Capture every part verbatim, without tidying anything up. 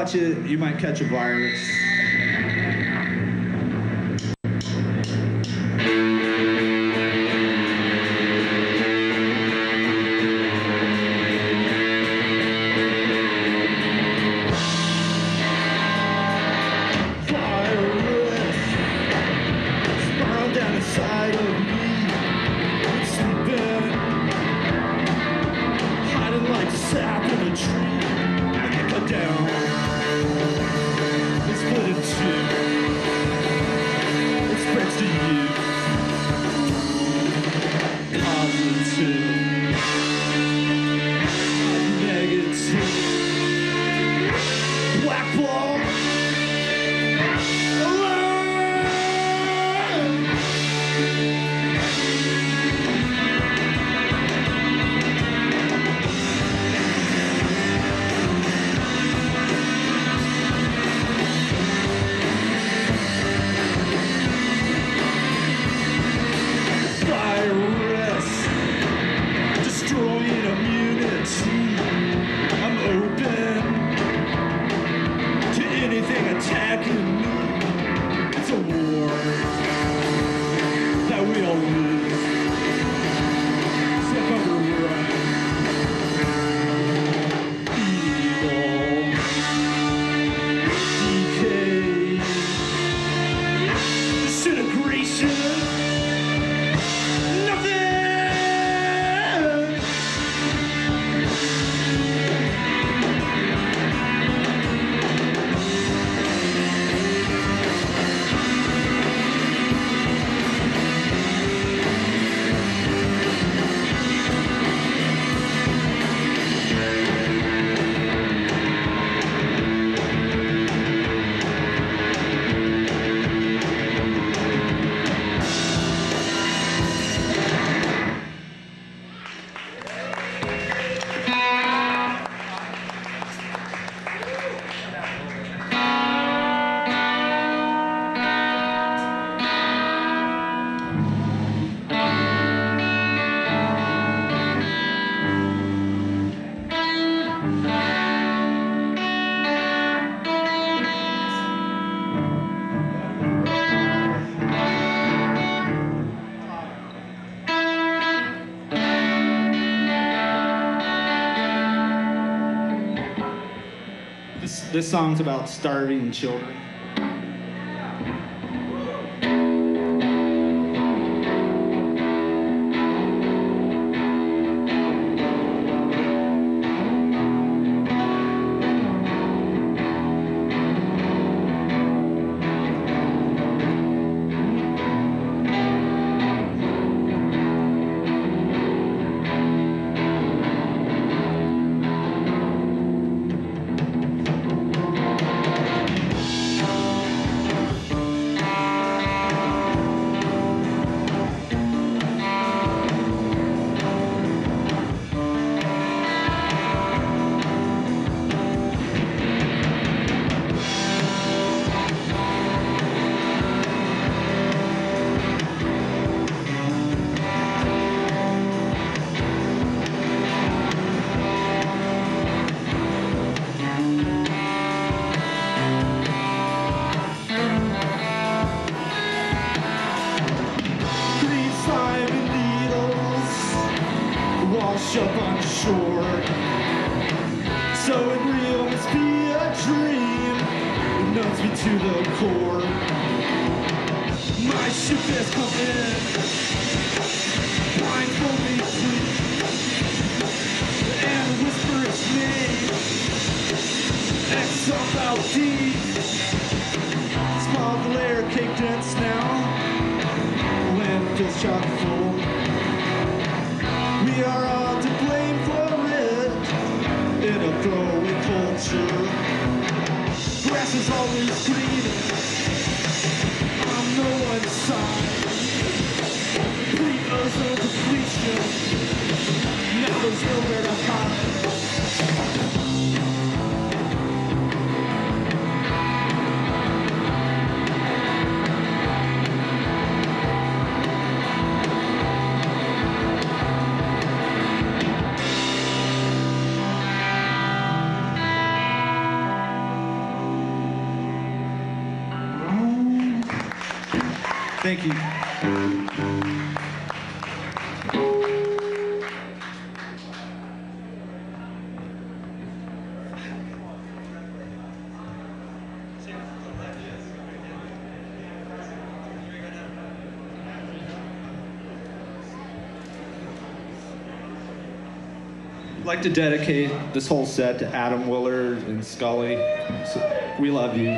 watch it, you might catch a virus. This song's about starving children. Up on shore, so it real must be a dream. It numbs me to the core. My ship has come in, blindfold me please, and whisper its name. X up out deep, small glare cake dense now. Landfill's chock full. We are all to blame for it in a throwaway culture. Grass is always green on no one's side. Complete ozone depletion. Now there's nowhere to hide. Thank you. I'd like to dedicate this whole set to Adam Willard and Scully. So, we love you.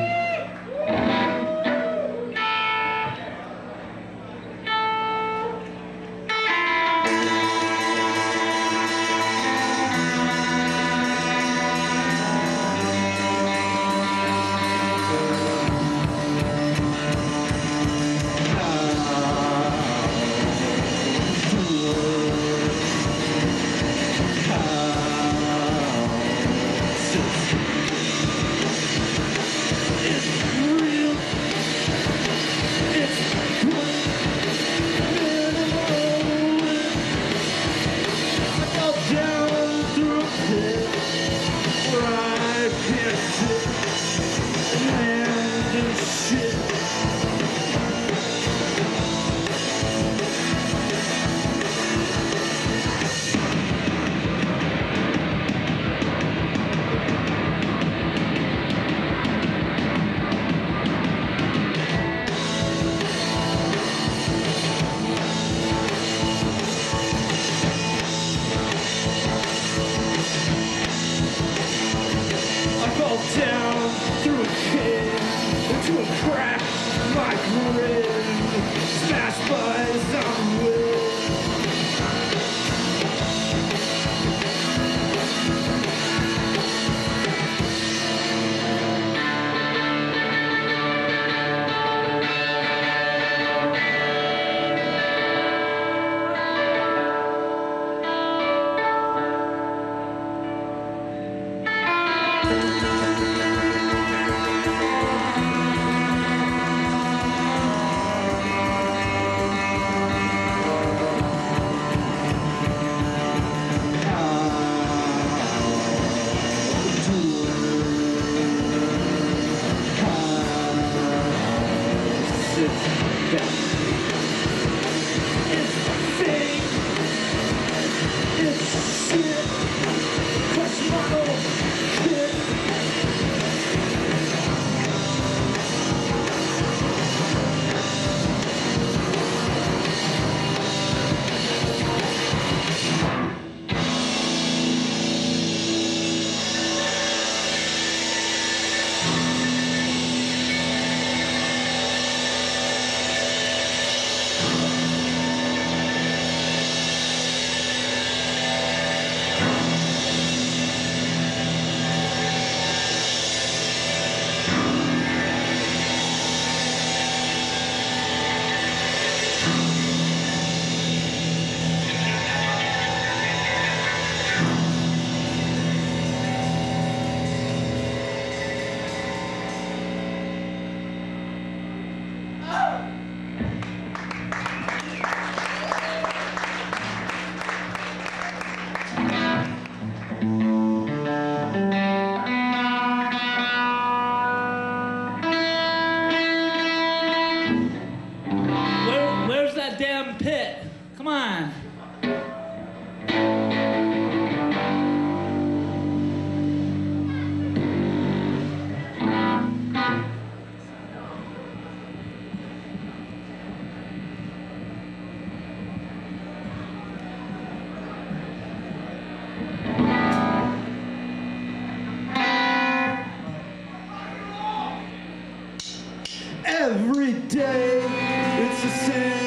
Every day it's the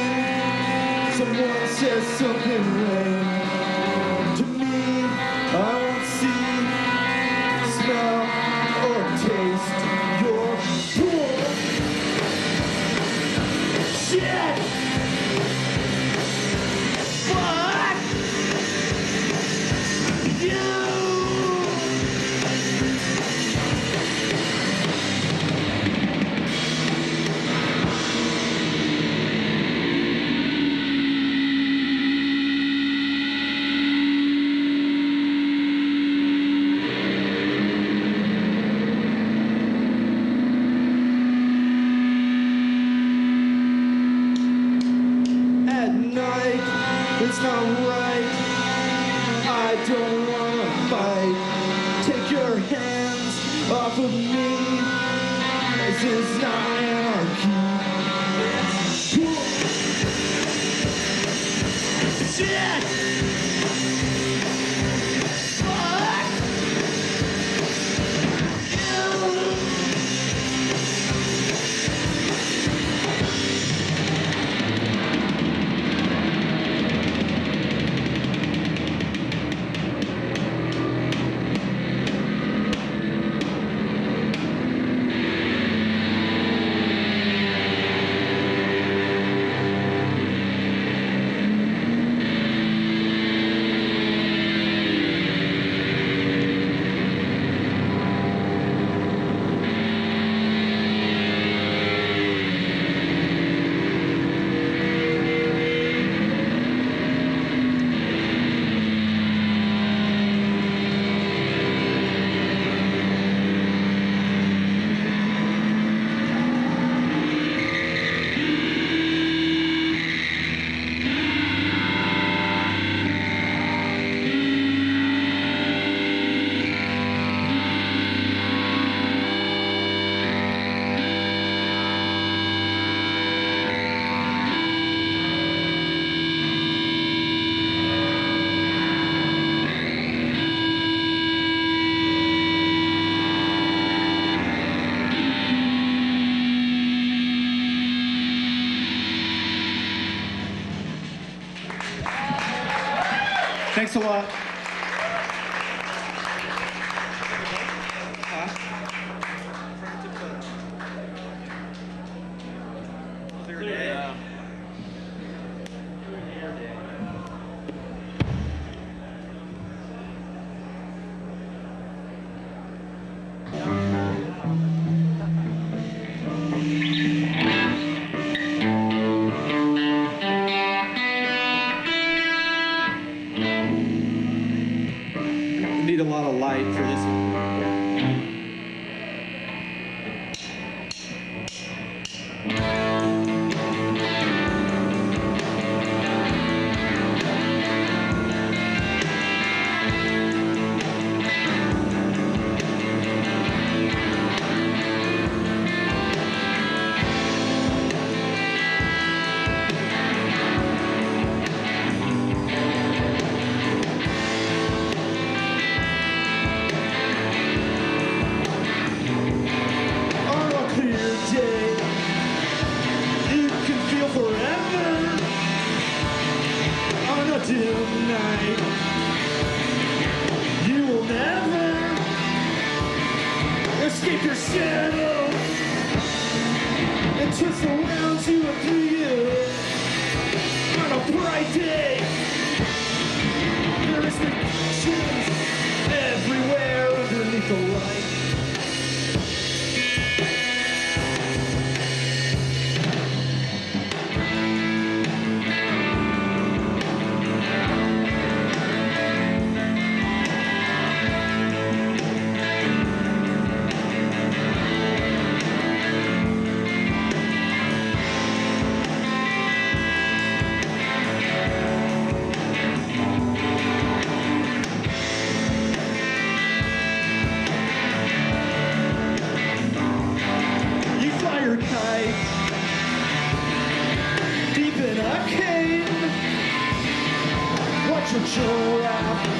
same. Someone says something wrong to me. I won't see, smell, or taste your poor shit. Fuck you. off of me. This is not anarchy. It's cool. Shit! Fuck! Thanks a lot. Huh? Clear day. Yeah. Need a lot of light for this one. Tonight, you will never escape your shadow and twist around you and through you. On a bright day, there is reflections everywhere underneath the light. Deep in a cave, watch your giraffe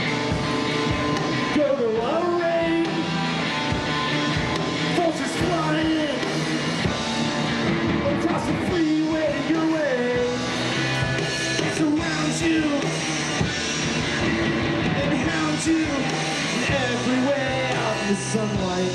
go to a rain. Vultures flying across the freeway your way. It surrounds you and hounds you everywhere out in the sunlight.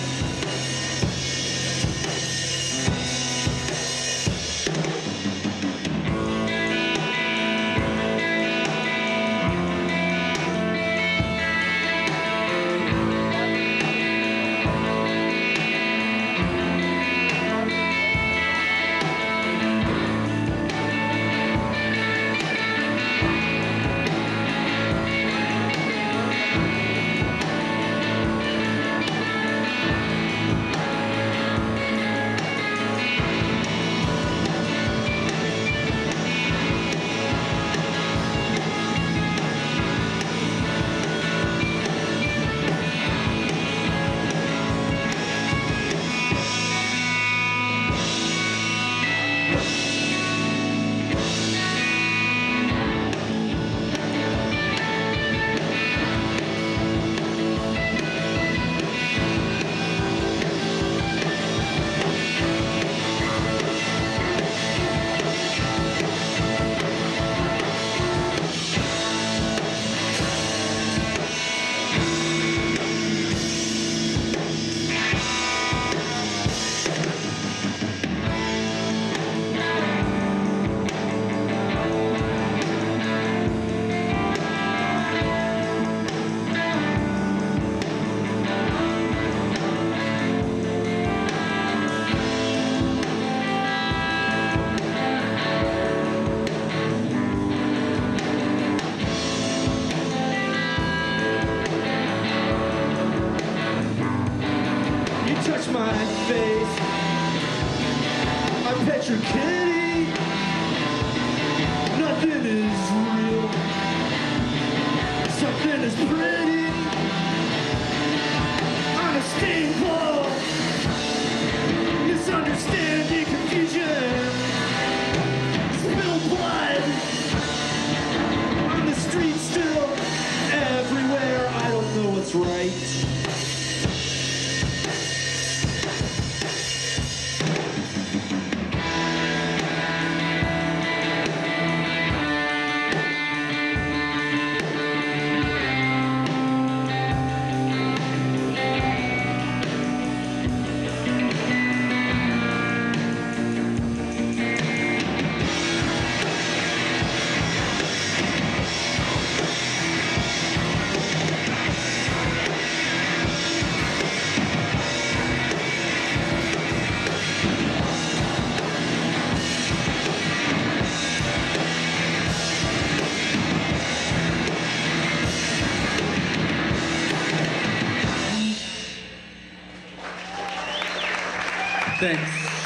touch my face. I pet your kitty. Nothing is real. Something is pretty. I'm a steamboat. Misunderstanding, confusion. Spilled blood. On the street still. Everywhere. I don't know what's right. Thanks.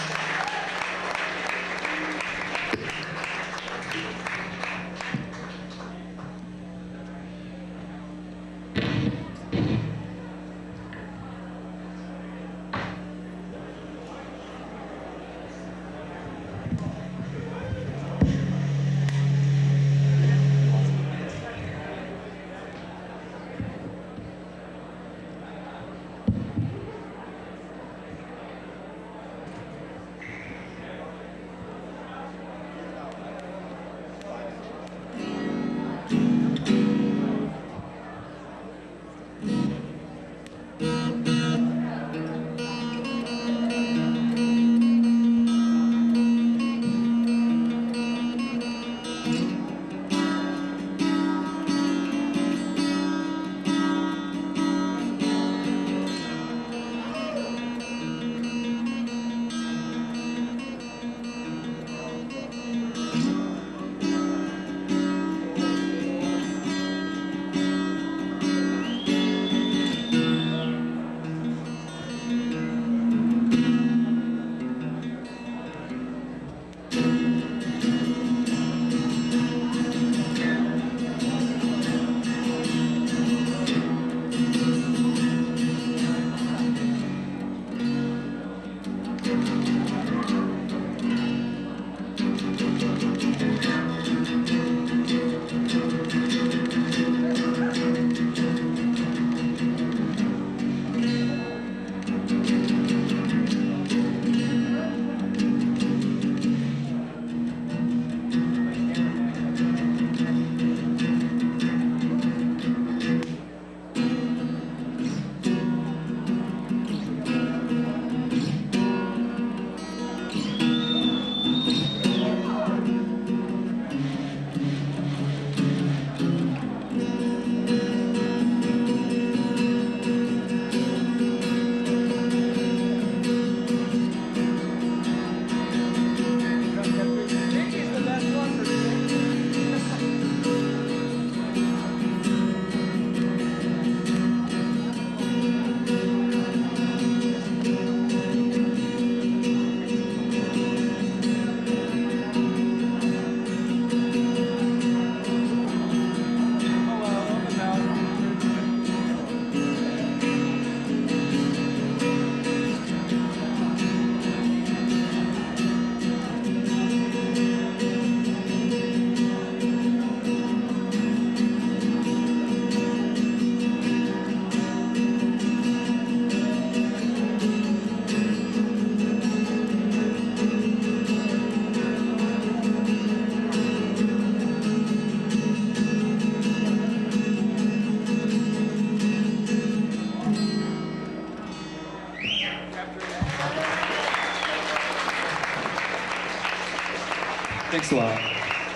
Thanks a lot.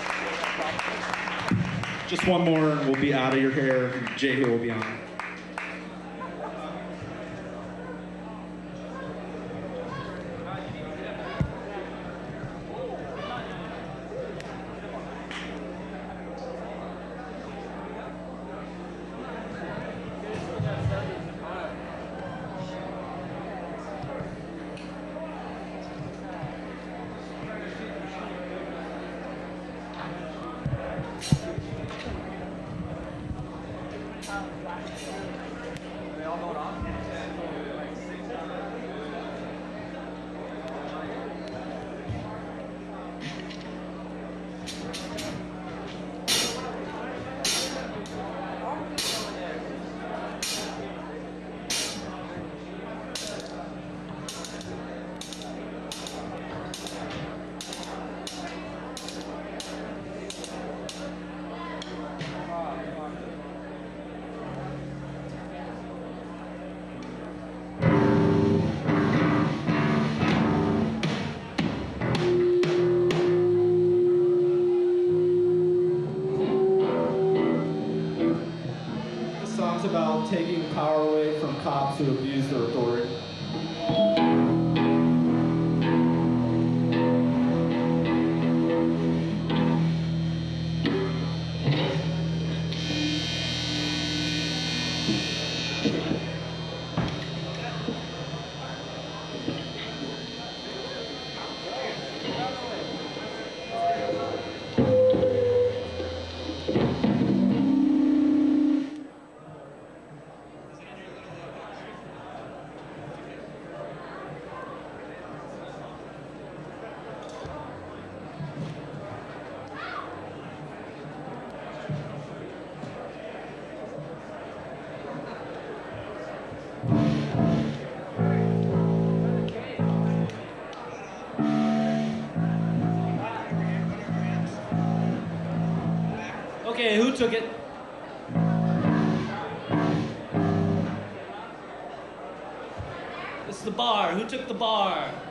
Just one more and we'll be out of your hair. Jay here will be on. cops who abuse their authority. Okay, who took it? It's the bar. Who took the bar?